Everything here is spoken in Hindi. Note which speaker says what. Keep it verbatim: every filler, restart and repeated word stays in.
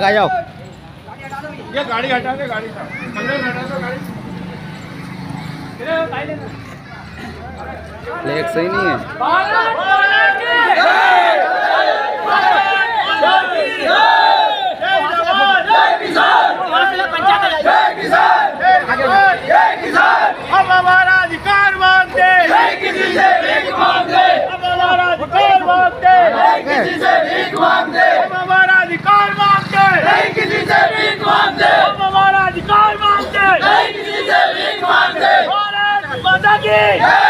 Speaker 1: आ जाओ।
Speaker 2: ये गाड़ी हटा दे, गाड़ी हटा दो गाड़ी।
Speaker 1: फ्लैग सही नहीं है।
Speaker 2: अब हमारा अधिकार मांगते हैं, किसी से भीख मांगते। अब हमारा अधिकार मांगते हैं, किसी से भीख मांगते। अब हमारा अधिकार मांगते हैं, किसी से भीख मांगते। अब हमारा अधिकार मांगते हैं, किसी से भीख मांगते। भारत माता की